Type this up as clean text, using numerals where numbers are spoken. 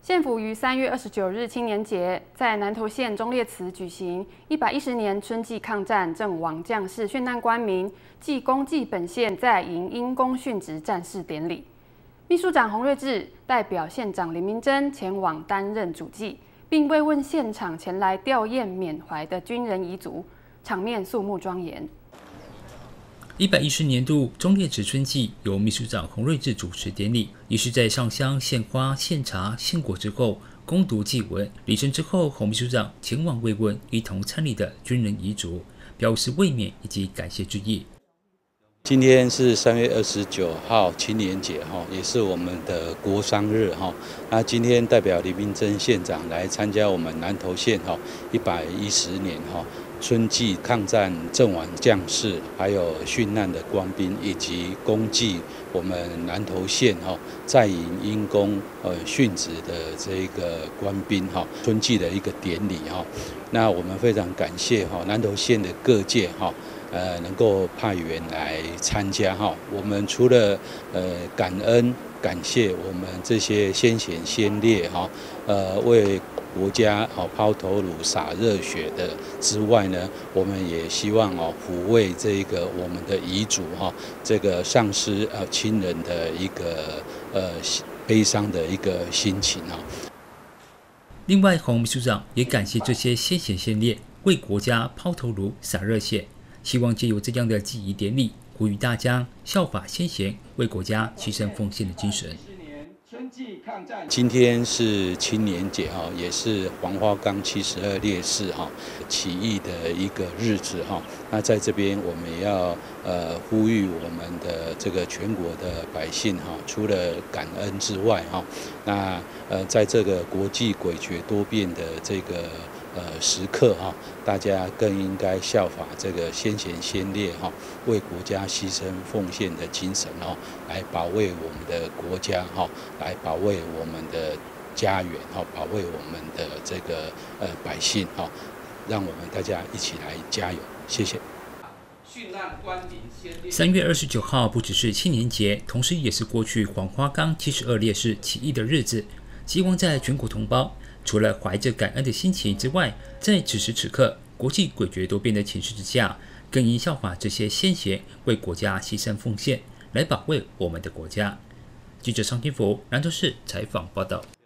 县府于3月29日青年节在南投县忠烈祠举行110年春季抗战阵亡将士殉难官民暨公祭本县在营因公殉职战士典礼。秘书长洪瑞智代表县长林明珍前往担任主祭，并慰问现场前来吊唁缅怀的军人遗族，场面肃穆庄严。 110年度忠烈祠春祭由秘书长洪瑞智主持典礼，仪式在上香、献花、献茶、献果之后，恭读祭文。礼成之后，洪秘书长前往慰问一同参礼的军人遗族，表示慰勉以及感谢之意。 今天是3月29号青年节也是我们的国殇日那今天代表林明珍县长来参加我们南投县110年春季抗战阵亡将士，还有殉难的官兵，以及公祭我们南投县在营因公殉职的这个官兵春季的一个典礼那我们非常感谢南投县的各界能够派员来参加我们除了感恩感谢我们这些先贤先烈为国家抛头颅洒热血的之外呢，我们也希望抚慰这个我们的遗族这个丧失亲人的一个悲伤的一个心情另外，洪秘书长也感谢这些先贤先烈为国家抛头颅洒热血，希望借由这样的祭仪典礼，呼吁大家效法先贤为国家牺牲奉献的精神。 今天是青年节也是黄花岗72烈士起义的一个日子那在这边我们也要呼吁我们的这个全国的百姓除了感恩之外那在这个国际诡谲多变的这个时刻大家更应该效法这个先贤先烈为国家牺牲奉献的精神来保卫我们的国家来保卫我们的家园保卫我们的这个百姓让我们大家一起来加油，谢谢。 3月29号不只是青年节，同时也是过去黄花岗72烈士起义的日子。希望在全国同胞除了怀着感恩的心情之外，在此时此刻国际诡谲多变的情势之下，更应效法这些先贤为国家牺牲奉献，来保卫我们的国家。记者张天福南投市采访报道。